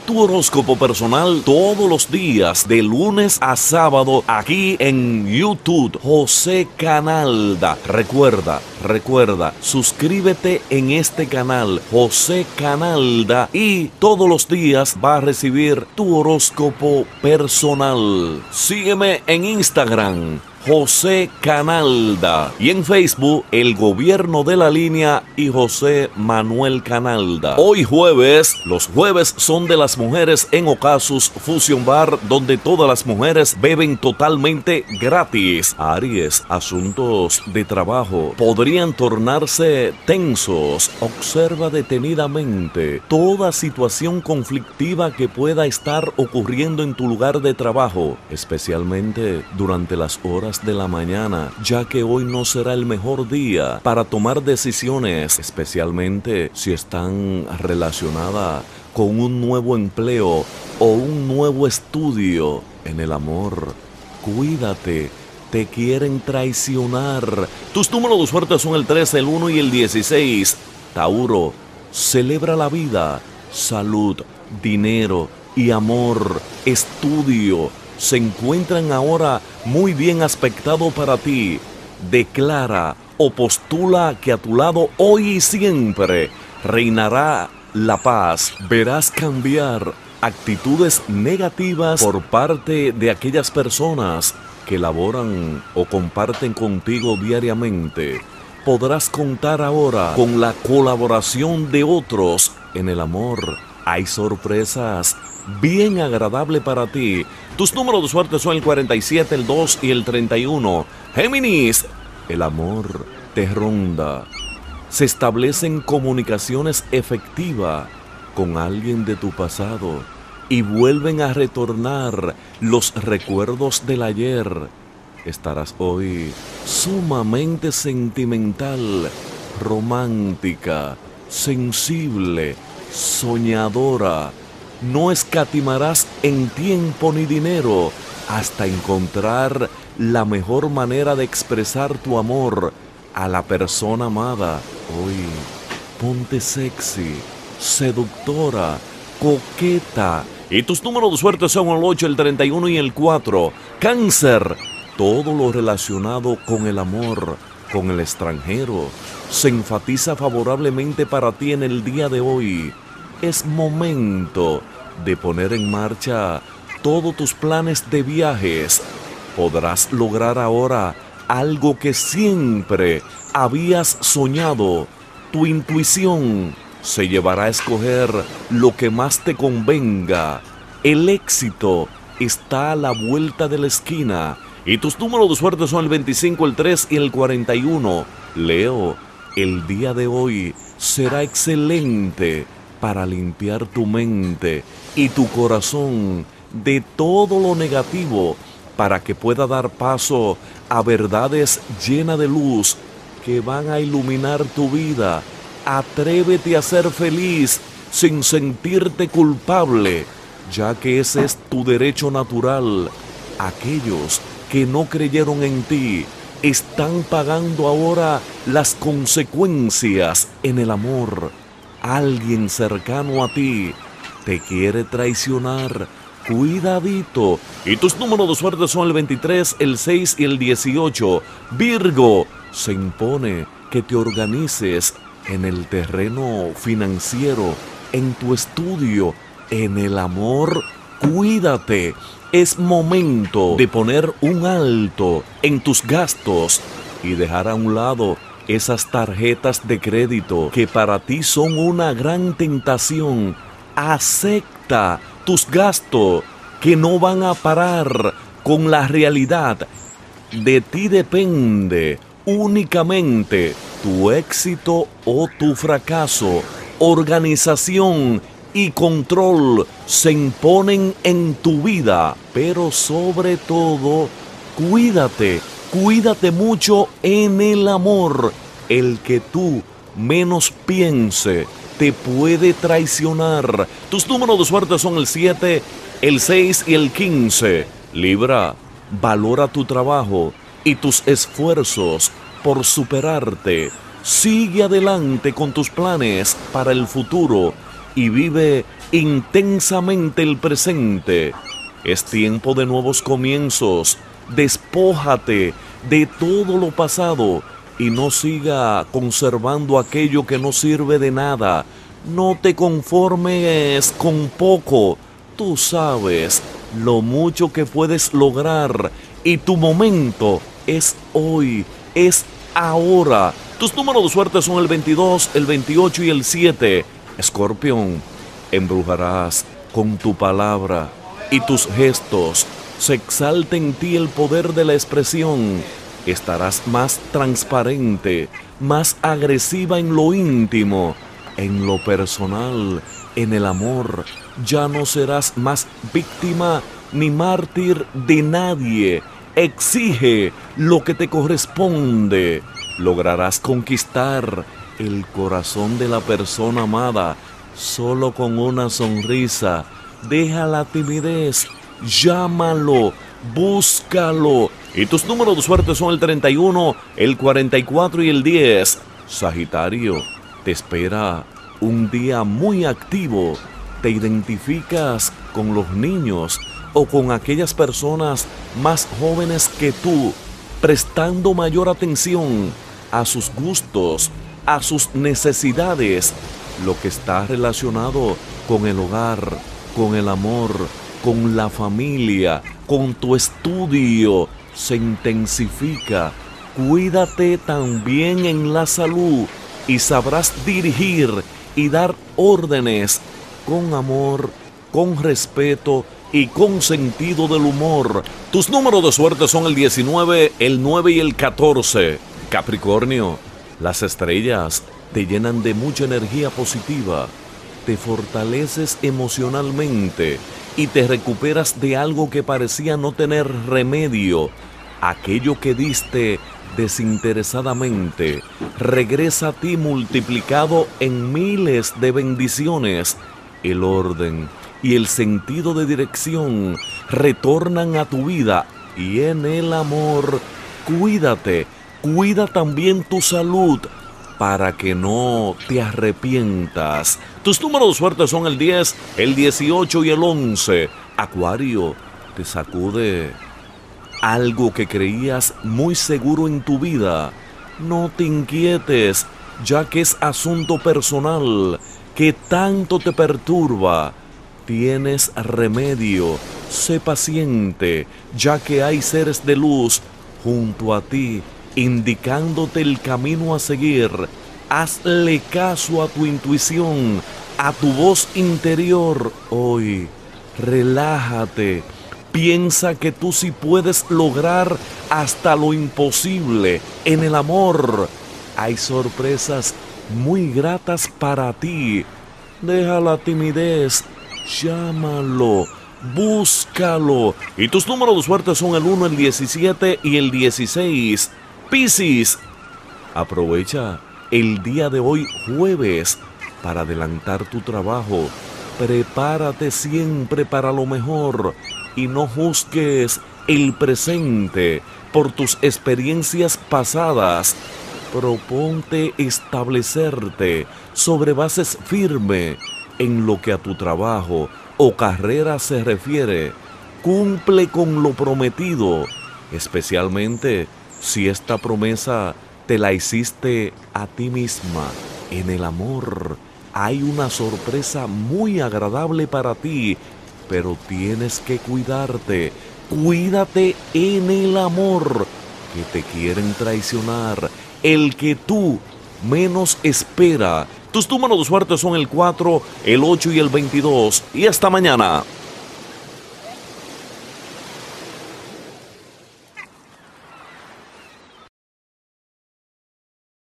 tu horóscopo personal todos los días, de lunes a sábado, aquí en YouTube, José Canalda. Recuerda, suscríbete en este canal, José Canalda, y todos los días vas a recibir tu horóscopo personal. Sígueme en Instagram, José Canalda, y en Facebook, El Gobierno de la Línea y José Manuel Canalda. Hoy jueves, los jueves son de las mujeres en Ocasus Fusion Bar, donde todas las mujeres beben totalmente gratis. Aries, asuntos de trabajo podrían tornarse tensos. Observa detenidamente toda situación conflictiva que pueda estar ocurriendo en tu lugar de trabajo, especialmente durante las horas de la mañana, ya que hoy no será el mejor día para tomar decisiones, especialmente si están relacionadas con un nuevo empleo o un nuevo estudio. En el amor, cuídate, te quieren traicionar. Tus números de suerte son el 13, el 1 y el 16. Tauro, celebra la vida, salud, dinero y amor. Estudio se encuentran ahora muy bien aspectado para ti. Declara o postula que a tu lado hoy y siempre reinará la paz. Verás cambiar actitudes negativas por parte de aquellas personas que laboran o comparten contigo diariamente. Podrás contar ahora con la colaboración de otros. En el amor hay sorpresas bien agradable para ti. Tus números de suerte son el 47, el 2 y el 31. Géminis, el amor te ronda. Se establecen comunicaciones efectivas con alguien de tu pasado y vuelven a retornar los recuerdos del ayer. Estarás hoy sumamente sentimental, romántica, sensible, soñadora. No escatimarás en tiempo ni dinero hasta encontrar la mejor manera de expresar tu amor a la persona amada. Hoy, ponte sexy, seductora, coqueta. Y tus números de suerte son el 8, el 31 y el 4. Cáncer, todo lo relacionado con el amor, con el extranjero, se enfatiza favorablemente para ti en el día de hoy. Es momento de poner en marcha todos tus planes de viajes. Podrás lograr ahora algo que siempre habías soñado. Tu intuición se llevará a escoger lo que más te convenga. El éxito está a la vuelta de la esquina. Y tus números de suerte son el 25, el 3 y el 41. Leo, el día de hoy será excelente para limpiar tu mente y tu corazón de todo lo negativo, para que pueda dar paso a verdades llenas de luz que van a iluminar tu vida. Atrévete a ser feliz sin sentirte culpable, ya que ese es tu derecho natural. Aquellos que no creyeron en ti están pagando ahora las consecuencias en el amor. Alguien cercano a ti te quiere traicionar. Cuidadito. Y tus números de suerte son el 23, el 6 y el 18. Virgo, se impone que te organices en el terreno financiero, en tu estudio, en el amor. Cuídate. Es momento de poner un alto en tus gastos y dejar a un lado esas tarjetas de crédito que para ti son una gran tentación. Acepta tus gastos que no van a parar con la realidad. De ti depende únicamente tu éxito o tu fracaso. Organización y control se imponen en tu vida, pero sobre todo, cuídate. Cuídate mucho en el amor. El que tú menos piense te puede traicionar. Tus números de suerte son el 7, el 6 y el 15. Libra, valora tu trabajo y tus esfuerzos por superarte. Sigue adelante con tus planes para el futuro y vive intensamente el presente. Es tiempo de nuevos comienzos. Despójate de todo lo pasado y no siga conservando aquello que no sirve de nada. No te conformes con poco. Tú sabes lo mucho que puedes lograr y tu momento es hoy, es ahora. Tus números de suerte son el 22, el 28 y el 7. Escorpión, embrujarás con tu palabra y tus gestos. Se exalta en ti el poder de la expresión. Estarás más transparente, más agresiva en lo íntimo, en lo personal, en el amor. Ya no serás más víctima ni mártir de nadie. Exige lo que te corresponde. Lograrás conquistar el corazón de la persona amada solo con una sonrisa. Deja la timidez, llámalo, búscalo. Y tus números de suerte son el 31, el 44 y el 10. Sagitario, te espera un día muy activo. Te identificas con los niños o con aquellas personas más jóvenes que tú, prestando mayor atención a sus gustos, a sus necesidades, lo que está relacionado con el hogar, con el amor, con la familia, con tu estudio, se intensifica. Cuídate también en la salud y sabrás dirigir y dar órdenes con amor, con respeto y con sentido del humor. Tus números de suerte son el 19, el 9 y el 14. Capricornio, las estrellas te llenan de mucha energía positiva. Te fortaleces emocionalmente y te recuperas de algo que parecía no tener remedio. Aquello que diste desinteresadamente regresa a ti multiplicado en miles de bendiciones. El orden y el sentido de dirección retornan a tu vida y en el amor. Cuídate, cuida también tu salud para que no te arrepientas. Tus números de suerte son el 10, el 18 y el 11. Acuario, te sacude algo que creías muy seguro en tu vida. No te inquietes, ya que es asunto personal que tanto te perturba. Tienes remedio. Sé paciente, ya que hay seres de luz junto a ti, indicándote el camino a seguir. Hazle caso a tu intuición, a tu voz interior. Hoy, relájate. Piensa que tú sí puedes lograr hasta lo imposible. En el amor hay sorpresas muy gratas para ti. Deja la timidez, llámalo, búscalo. Y tus números de suerte son el 1, el 17 y el 16. Piscis, aprovecha el día de hoy jueves para adelantar tu trabajo. Prepárate siempre para lo mejor y no juzgues el presente por tus experiencias pasadas. Proponte establecerte sobre bases firmes en lo que a tu trabajo o carrera se refiere. Cumple con lo prometido, especialmente si esta promesa te la hiciste a ti misma. En el amor hay una sorpresa muy agradable para ti, pero tienes que cuidarte. Cuídate en el amor, que te quieren traicionar, el que tú menos espera. Tus números de suerte son el 4, el 8 y el 22. Y hasta mañana.